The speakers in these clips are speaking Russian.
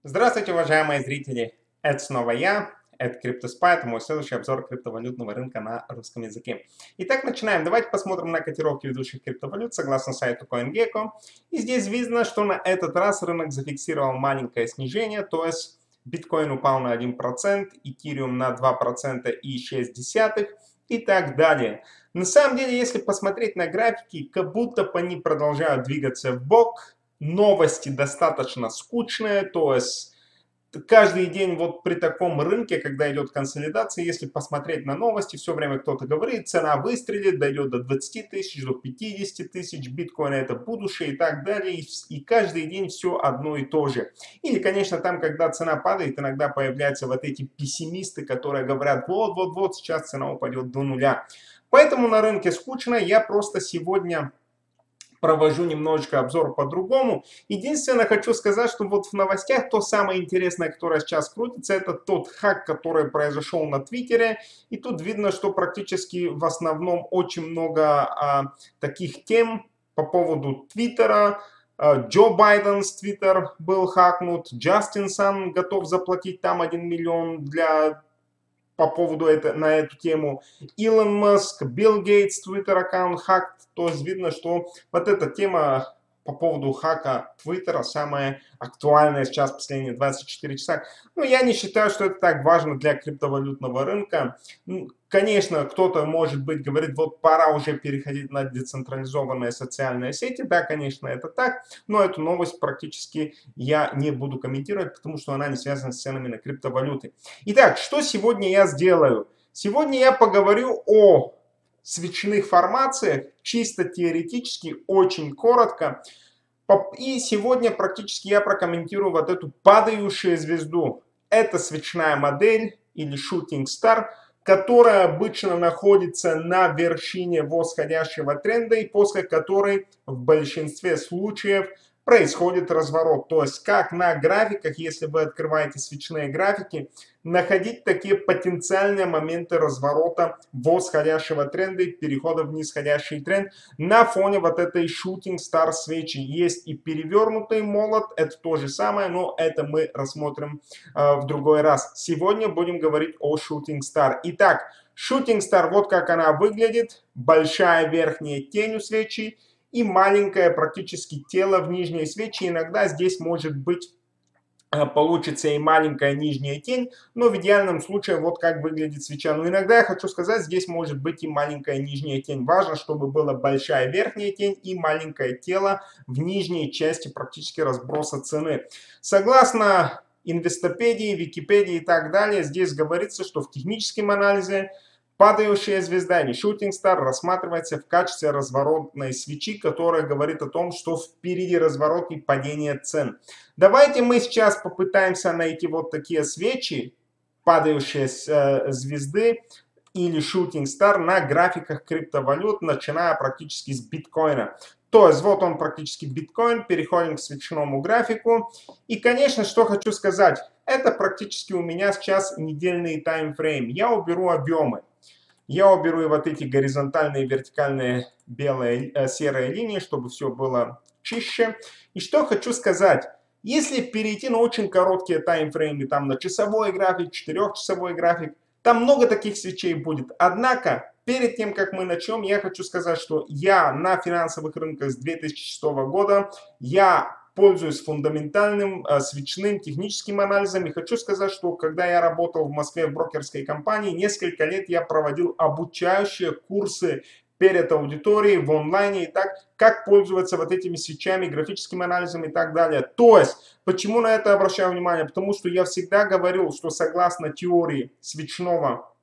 Здравствуйте, уважаемые зрители! Это снова я, это CryptoSpy, это мой следующий обзор криптовалютного рынка на русском языке. Итак, начинаем. Давайте посмотрим на котировки ведущих криптовалют согласно сайту CoinGecko. И здесь видно, что на этот раз рынок зафиксировал маленькое снижение, то есть биткоин упал на 1%, эфириум на 2,6% и так далее. На самом деле, если посмотреть на графики, как будто бы они продолжают двигаться в бок. Новости достаточно скучные, то есть каждый день вот при таком рынке, когда идет консолидация, если посмотреть на новости, все время кто-то говорит, цена выстрелит, дойдет до 20 тысяч, до 50 тысяч, биткоина это будущее и так далее, и каждый день все одно и то же. Или, конечно, там, когда цена падает, иногда появляются вот эти пессимисты, которые говорят, вот, сейчас цена упадет до нуля. Поэтому на рынке скучно, я просто сегодня провожу немножечко обзор по-другому. Единственное, хочу сказать, что вот в новостях то самое интересное, которое сейчас крутится, это тот хак, который произошел на Твиттере. И тут видно, что практически в основном очень много таких тем по поводу Твиттера. Джо Байден с Твиттер был хакнут, Джастин Сан готов заплатить там 1 миллион по поводу на эту тему. Илон Маск, Билл Гейтс, Твиттер аккаунт хак. То есть видно, что вот эта тема по поводу хака Твиттера самая актуальная сейчас в последние 24 часа. Но я не считаю, что это так важно для криптовалютного рынка. Конечно, кто-то, может быть, говорит, вот пора уже переходить на децентрализованные социальные сети. Да, конечно, это так. Но эту новость практически я не буду комментировать, потому что она не связана с ценами на криптовалюты. Итак, что сегодня я сделаю? Сегодня я поговорю о свечных формациях, чисто теоретически, очень коротко. И сегодня практически я прокомментирую вот эту падающую звезду. Это свечная модель или Shooting Star, которая обычно находится на вершине восходящего тренда и после которой в большинстве случаев происходит разворот. То есть как на графиках, если вы открываете свечные графики, находить такие потенциальные моменты разворота восходящего тренда и перехода в нисходящий тренд на фоне вот этой Shooting Star свечи. Есть и перевернутый молот, это то же самое, но это мы рассмотрим в другой раз. Сегодня будем говорить о Shooting Star. Итак, Shooting Star, вот как она выглядит. Большая верхняя тень у свечи и маленькое практически тело в нижней свечи. Иногда здесь может быть получится и маленькая нижняя тень, но в идеальном случае вот как выглядит свеча. Но иногда я хочу сказать, здесь может быть и маленькая нижняя тень. Важно, чтобы была большая верхняя тень и маленькое тело в нижней части практически разброса цены. Согласно Инвестопедии, Википедии и так далее, здесь говорится, что в техническом анализе падающая звезда или Shooting Star рассматривается в качестве разворотной свечи, которая говорит о том, что впереди разворот и падение цен. Давайте мы сейчас попытаемся найти вот такие свечи, падающие звезды или Shooting Star на графиках криптовалют, начиная практически с биткоина. То есть вот он практически биткоин, переходим к свечному графику. И, конечно, что хочу сказать, это практически у меня сейчас недельный таймфрейм. Я уберу объемы. Я уберу и вот эти горизонтальные, вертикальные белые, серые линии, чтобы все было чище. И что хочу сказать. Если перейти на очень короткие таймфреймы, там на часовой график, 4-часовой график, там много таких свечей будет. Однако, перед тем, как мы начнем, я хочу сказать, что я на финансовых рынках с 2006 года, я пользуюсь фундаментальным свечным техническим анализом. И хочу сказать, что когда я работал в Москве в брокерской компании, несколько лет я проводил обучающие курсы перед аудиторией в онлайне и так, как пользоваться вот этими свечами, графическим анализом и так далее. То есть, почему на это обращаю внимание? Потому что я всегда говорил, что согласно теории свечного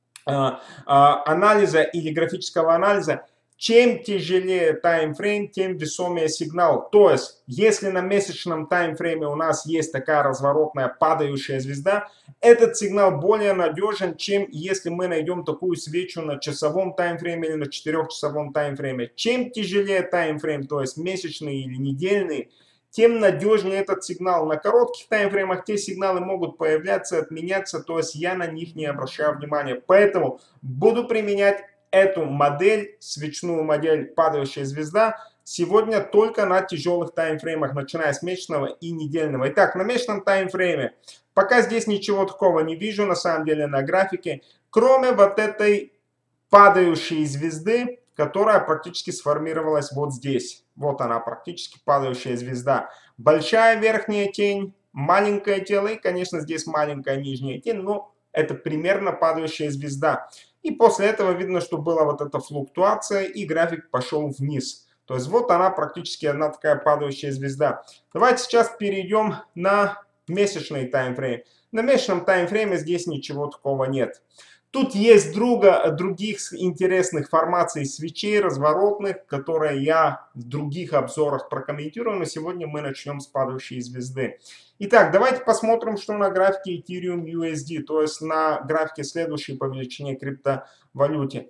анализа или графического анализа, чем тяжелее таймфрейм, тем весомее сигнал. То есть, если на месячном таймфрейме у нас есть такая разворотная падающая звезда, этот сигнал более надежен, чем если мы найдем такую свечу на часовом таймфрейме или на 4-часовом таймфрейме. Чем тяжелее таймфрейм, то есть месячный или недельный, тем надежнее этот сигнал. На коротких таймфреймах те сигналы могут появляться, отменяться, то есть я на них не обращаю внимания. Поэтому буду применять эту модель, свечную модель падающая звезда, сегодня только на тяжелых таймфреймах, начиная с месячного и недельного. Итак, на месячном таймфрейме пока здесь ничего такого не вижу на самом деле на графике, кроме вот этой падающей звезды, которая практически сформировалась вот здесь. Вот она, практически падающая звезда. Большая верхняя тень, маленькое тело и, конечно, здесь маленькая нижняя тень, но это примерно падающая звезда. И после этого видно, что была вот эта флуктуация и график пошел вниз. То есть вот она практически одна такая падающая звезда. Давайте сейчас перейдем на месячный таймфрейм. На месячном таймфрейме здесь ничего такого нет. Тут есть других интересных формаций свечей разворотных, которые я в других обзорах прокомментирую, но сегодня мы начнем с падающей звезды. Итак, давайте посмотрим, что на графике Ethereum USD, то есть на графике следующей по величине криптовалюте.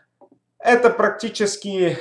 Это практически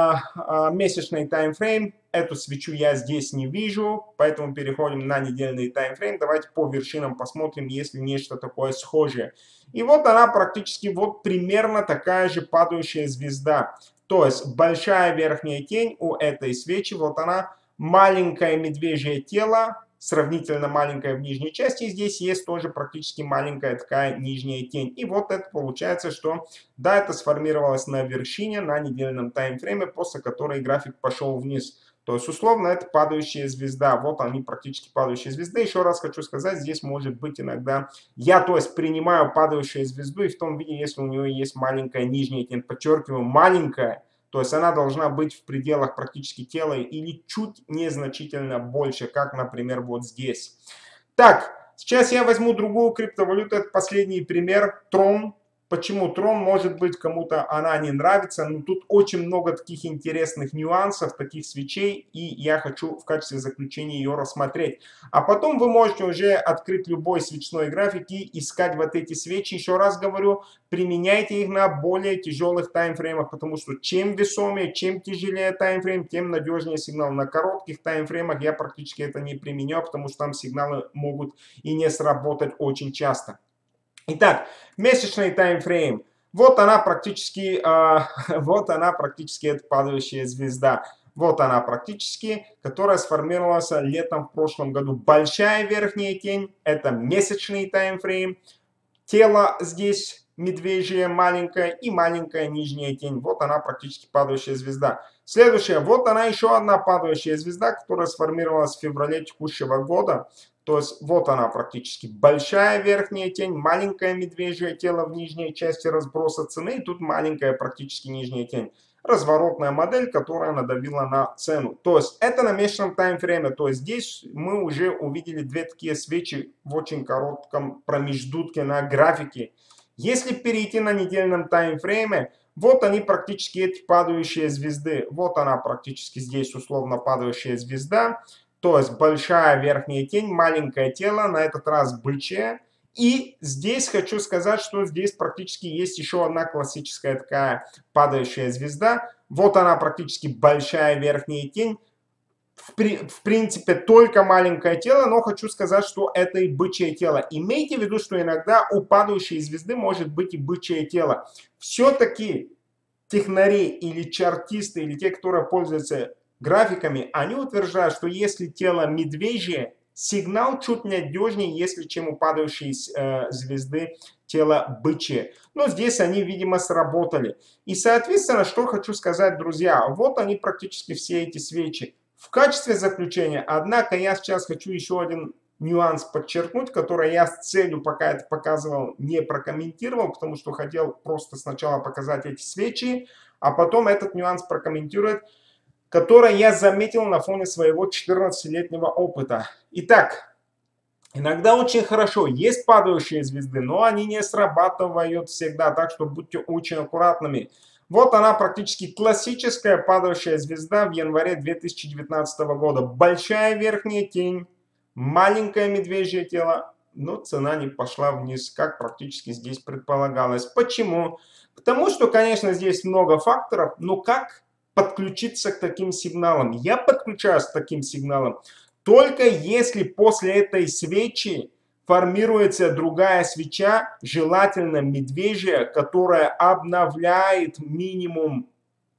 месячный таймфрейм. Эту свечу я здесь не вижу, поэтому переходим на недельный таймфрейм. Давайте по вершинам посмотрим, есть ли нечто такое схожее. И вот она практически вот примерно такая же падающая звезда. То есть большая верхняя тень у этой свечи, вот она, маленькое медвежье тело, сравнительно маленькая в нижней части, и здесь есть тоже практически маленькая такая нижняя тень. И вот это получается, что да, это сформировалось на вершине, на недельном таймфрейме, после которой график пошел вниз. То есть, условно, это падающая звезда. Вот они, практически падающие звезды. Еще раз хочу сказать, здесь может быть иногда... Я, то есть, принимаю падающую звезду и в том виде, если у нее есть маленькая нижняя тень. Подчеркиваю, маленькая. То есть, она должна быть в пределах практически тела или чуть незначительно больше, как, например, вот здесь. Так, сейчас я возьму другую криптовалюту. Это последний пример. Tron. Почему Tron, может быть, кому-то она не нравится, но тут очень много таких интересных нюансов, таких свечей, и я хочу в качестве заключения ее рассмотреть. А потом вы можете уже открыть любой свечной график и искать вот эти свечи. Еще раз говорю, применяйте их на более тяжелых таймфреймах, потому что чем весомее, чем тяжелее таймфрейм, тем надежнее сигнал. На коротких таймфреймах я практически это не применяю, потому что там сигналы могут и не сработать очень часто. Итак, месячный таймфрейм. Вот она практически, эта падающая звезда. Вот она практически, которая сформировалась летом в прошлом году. Большая верхняя тень, это месячный таймфрейм. Тело здесь медвежье маленькое и маленькая нижняя тень. Вот она практически падающая звезда. Следующая, вот она еще одна падающая звезда, которая сформировалась в феврале текущего года. То есть вот она практически большая верхняя тень, маленькое медвежье тело в нижней части разброса цены, и тут маленькая практически нижняя тень. Разворотная модель, которая надавила на цену. То есть это на месячном таймфрейме. То есть здесь мы уже увидели две такие свечи в очень коротком промежутке на графике. Если перейти на недельном таймфрейме, вот они практически эти падающие звезды. Вот она практически здесь условно падающая звезда. То есть большая верхняя тень, маленькое тело, на этот раз бычье. И здесь хочу сказать, что здесь практически есть еще одна классическая такая падающая звезда. Вот она практически большая верхняя тень. В принципе, только маленькое тело, но хочу сказать, что это и бычье тело. Имейте в виду, что иногда у падающей звезды может быть и бычье тело. Все-таки технари или чартисты, или те, которые пользуются графиками, они утверждают, что если тело медвежье, сигнал чуть надежнее, если чем у падающей звезды тело бычье. Но здесь они, видимо, сработали. И, соответственно, что хочу сказать, друзья, вот они практически все эти свечи. В качестве заключения, однако, я сейчас хочу еще один нюанс подчеркнуть, который я с целью, пока это показывал, не прокомментировал, потому что хотел просто сначала показать эти свечи, а потом этот нюанс прокомментировать, который я заметил на фоне своего 14-летнего опыта. Итак, иногда очень хорошо, есть падающие звезды, но они не срабатывают всегда, так что будьте очень аккуратными. Вот она практически классическая падающая звезда в январе 2019 года. Большая верхняя тень, маленькое медвежье тело, но цена не пошла вниз, как практически здесь предполагалось. Почему? Потому что, конечно, здесь много факторов, но как подключиться к таким сигналам? Я подключаюсь к таким сигналам только если после этой свечи формируется другая свеча, желательно медвежья, которая обновляет минимум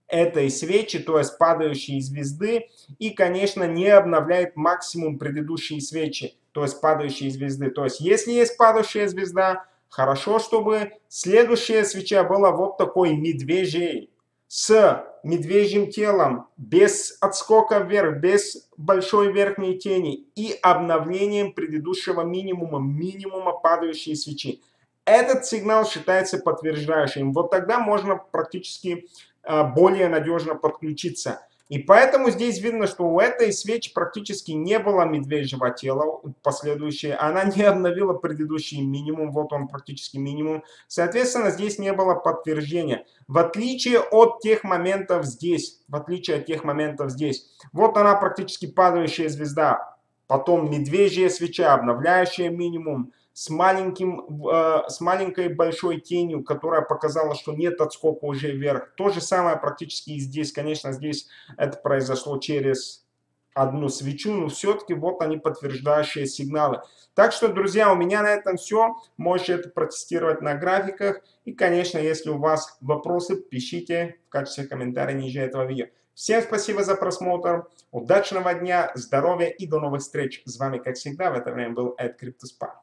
этой свечи, то есть падающей звезды, и, конечно, не обновляет максимум предыдущей свечи, то есть падающей звезды. То есть, если есть падающая звезда, хорошо, чтобы следующая свеча была вот такой медвежьей, с медвежьим телом, без отскока вверх, без большой верхней тени и обновлением предыдущего минимума падающей свечи. Этот сигнал считается подтверждающим. Вот тогда можно практически более надежно подключиться. И поэтому здесь видно, что у этой свечи практически не было медвежьего тела последующее. Она не обновила предыдущий минимум, вот он практически минимум. Соответственно, здесь не было подтверждения. В отличие от тех моментов здесь, вот она практически падающая звезда, потом медвежья свеча, обновляющая минимум, с маленькой большой тенью, которая показала, что нет отскока уже вверх. То же самое практически и здесь. Конечно, здесь это произошло через одну свечу, но все-таки вот они подтверждающие сигналы. Так что, друзья, у меня на этом все. Можете это протестировать на графиках. И, конечно, если у вас вопросы, пишите в качестве комментария ниже этого видео. Всем спасибо за просмотр. Удачного дня, здоровья и до новых встреч. С вами, как всегда, в это время был Эд Криптоспа.